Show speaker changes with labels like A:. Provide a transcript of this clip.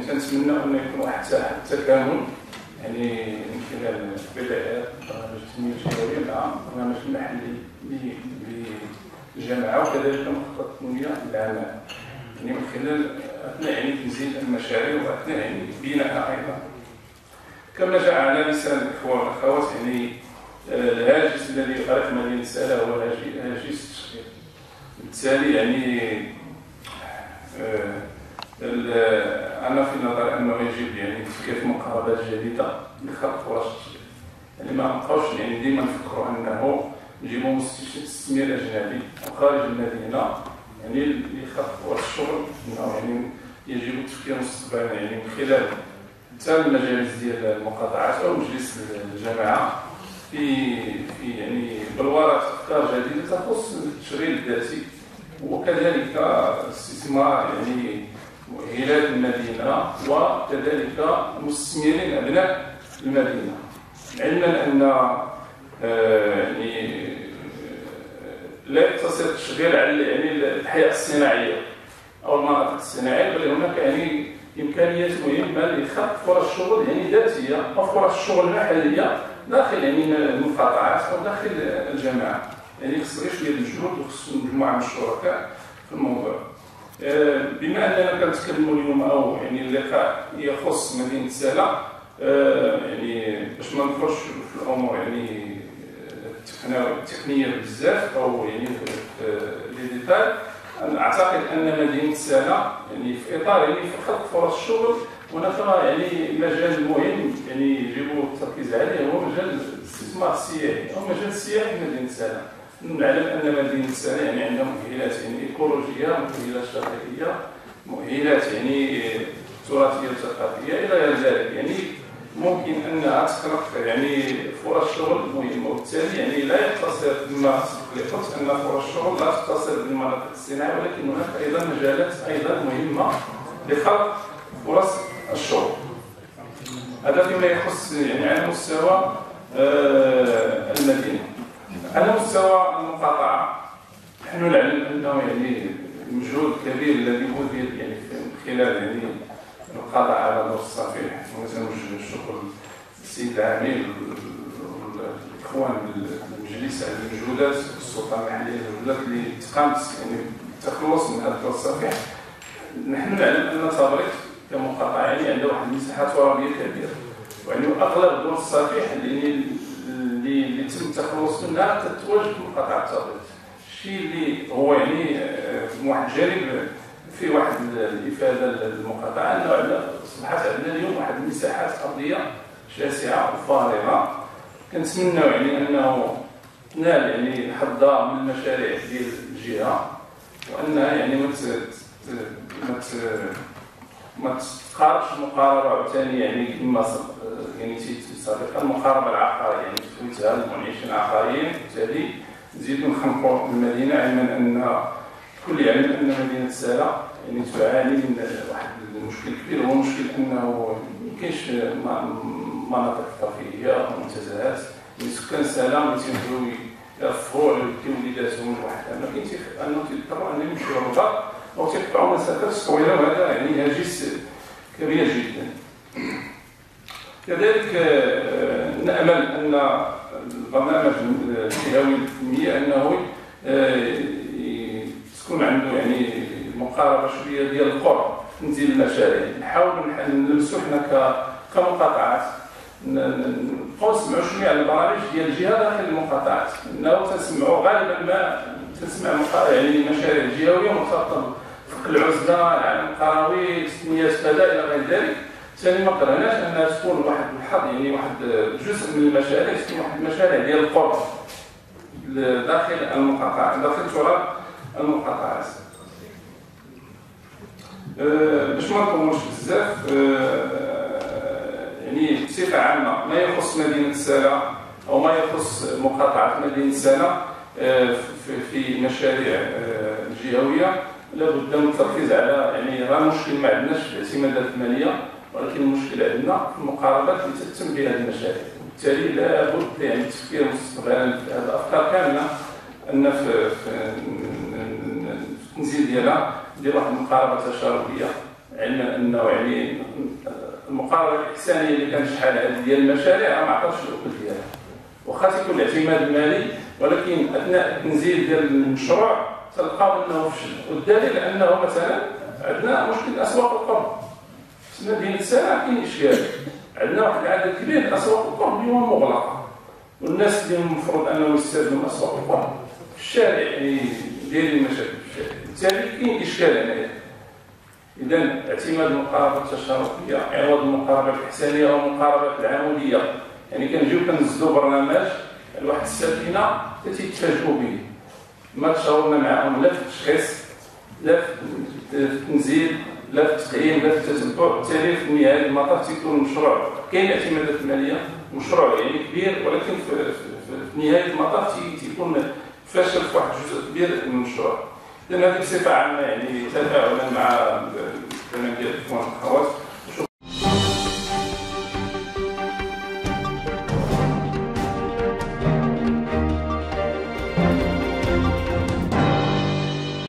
A: كنتمنى أن يكون واحد التكامل يعني من خلال البدايات برنامج التنمية الجهوية مع البرنامج المحلي للجامعة وكذلك مخطط التنمية للعمل، يعني من خلال أثناء يعني تنزيل المشاريع وأثناء يعني بنائها أيضا. كما جاء على لسان الإخوة والأخوات يعني الهاجس الذي يغرق مدينة سالة هو هاجس التشغيل. بالتالي يعني أنا في نظري أنه يجب يعني تفكير مقاربات جديدة لخلق فرص التشغيل. يعني ما نبقاوش يعني ديما نفكروا أنه نجيبوا مستثمر أجنبي وخارج المدينة يعني لخلق فرص الشغل، أنه يعني يجب التفكير مستقبلا يعني من خلال حتى المجالس ديال المقاطعات أو مجلس الجامعة في يعني بلورة أفكار جديدة تخص التشغيل الذاتي وكذلك استثمار يعني مؤهلات المدينة وكذلك مستثمرين أبناء المدينة، علما أن يعني لا يقتصر التشغيل على يعني الحياة الصناعية أو المناطق الصناعية، بل هناك يعني إمكانيات مهمة لخلق فرص شغل يعني ذاتية أو فرص شغل محلية داخل يعني المقاطعات أو داخل الجامعة. يعني خص غير شوية الجهود وخص مجموعة من الشركاء في الموضوع. بما أننا كنتكلموا اليوم أو يعني اللقاء يخص مدينة سالة، يعني باش ما ندخلش في الأمور يعني التقنية بزاف أو يعني لي ديتاي، أعتقد أن مدينة سالة يعني في إطار يعني في خلق فرص الشغل هناك يعني مجال مهم يعني يجب التركيز عليه هو مجال الاستثمار السياحي أو مجال السياحي في مدينة سالة. نعلم أن مدينة سالة يعني عندها مؤهلات يعني إيكولوجية، مؤهلات شاطئية، مؤهلات يعني تراثية وثقافية إلى غير ذلك، يعني ممكن أنها تخلق يعني فرص شغل مهمة، وبالتالي يعني لا يقتصر كما قلت أن فرص الشغل لا تقتصر بالمناطق الصناعية، ولكن هناك أيضا مجالات أيضا مهمة لخلق فرص الشغل. هذا فيما يخص يعني على مستوى المدينة. على مستوى المقاطعة نحن نعلم أنه يعني المجهود الكبير الذي بذل يعني من خلال يعني القضاء على دور الصفيح، ونوجه الشكر للسيد العامل والإخوان بالمجلس على المجهودات السلطة المحلية المجهودات اللي تقامت يعني التخلص من هذا الدور الصفيح. نحن نعلم أن تبريد كمقاطعة يعني عنده واحد المساحة ترابية كبيرة، ويعني أغلب دور الصفيح اللي تم التخلص منها تتواجد في مقاطعة تبريد. الشيء اللي هو يعني من واحد الجانب في واحد الإفادة للمقاطعة أنه أصبحت عندنا اليوم واحد المساحات أرضية شاسعة وفارغة، كنتمنى يعني أنه تنال يعني حظها من المشاريع ديال الجهة، وأنها يعني ما تقاربش مقاربة عاوتاني يعني كما يعني سابقا المقاربة العقارية يعني تفوتها المنعشين العقاريين، وبالتالي نزيدوا نخنقوا المدينة، علما أن الكل يعلم أن مدينة سالة يعني تعاني من واحد المشكل كبير، هو مشكل أنه ما كاينش مناطق ترفيهية ومنتزهات، يعني سكان سالة ملي تيبغيو يرفعوا على وليداتهم لوحدها ما كاينش أنهم تيضطروا أنهم يمشيو للبر أو تقطعوا مسافات طويلة، وهذا يعني هاجس كبير جدا. كذلك نأمل أن البرنامج الجهوي للتنمية أنه تكون عنده يعني مقاربة شوية ديال القرب في تنزيل المشاريع، نحاول نلمسوا حنا كمقاطعات نبقاو نسمعوا شوية على البرامج ديال الجهة داخل المقاطعات، لأنه تسمعوا غالبا ما تسمع يعني مشاريع جهوية مرتبطة فك العزلة، العالم القروي، تنمية كذا إلى غير ذلك. ثاني ما قررناش أنها تكون واحد الحظ يعني واحد جزء من المشاريع تكون واحد المشاريع ديال القرب داخل المقاطعات داخل تراث المقاطعات. باش ما نطولش بزاف يعني بصفة عامة ما يخص مدينة سالة أو ما يخص مقاطعة مدينة سالة في مشاريع جهوية لابد من التركيز على يعني راه المشكل ما عندناش في الاعتمادات المالية، ولكن المشكل عندنا في المقاربات اللي تتم بهذه المشاريع. بالتالي لابد يعني التفكير مستقبلا في هذه الأفكار كاملة أن في التنزيل ديالها ندير واحد المقاربة تشاركية علما انه يعني المقاربه الاحسانيه اللي كانت شحال هذه ديال المشاريع ما عطاش الاكل ديالها، واخا تيكون الاعتماد المالي، ولكن اثناء التنزيل ديال المشروع تلقاو انه فشل. والدليل انه مثلا عندنا مشكل اسواق القرب في مدينه سنة، كاين اشكال، عندنا واحد العدد كبير من اسواق القرب اليوم مغلقه، والناس اللي المفروض انهم يستافدوا من اسواق القرب في الشارع يعني دايرين مشاكل في الشارع، بالتالي كاين اشكال هنايا. اذا اعتماد المقاربه التشاركيه عوض المقاربه الاحسانيه او المقاربه العموديه، يعني كنجيو كنزلوا برنامج لواحد السفينه تيتفاجئوا به، ما تشاورنا معاهم لا في التشخيص لا في التنزيل لا في التقييم لا في التتبع، بالتالي في نهايه المطاف تيكون المشروع كاين اعتمادات ماليه، مشروع يعني كبير، ولكن في نهايه المطاف تيكون فاشل في واحد الجزء كبير من المشروع. اذا هذه بصفه عامه يعني تفاعلا مع